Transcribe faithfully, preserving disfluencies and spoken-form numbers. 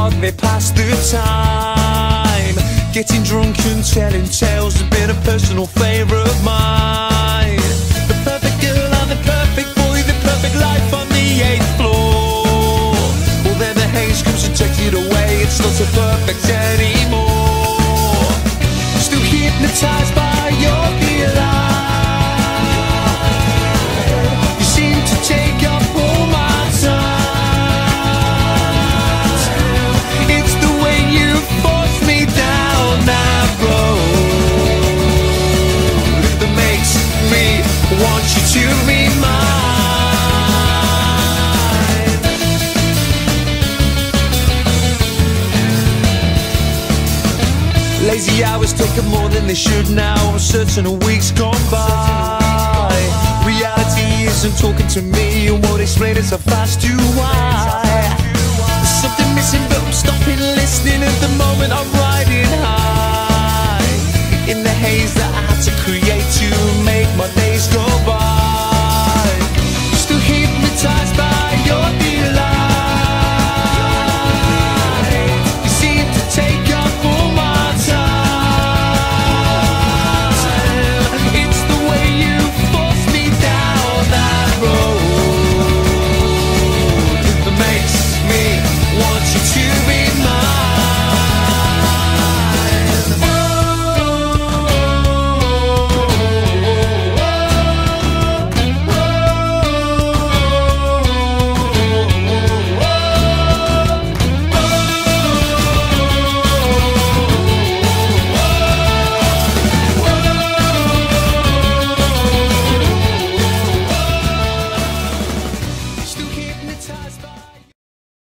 park, they pass the time. Getting drunk and telling tales has been a personal favourite of mine. The perfect girl and the perfect boy, the perfect life on the eighth floor. Well then the haze comes and takes it away, it's not so perfect anymore. Still hypnotised by your delight. You seem to take up all my time. It's the way you force me down that road that makes me want you to be mine. Lazy hours take up more than they should now. I'm certain a week's gone by. Reality isn't talking to me, and won't explain it so fast to why. There's something missing, but I'm stopping listening at the moment. I'm right.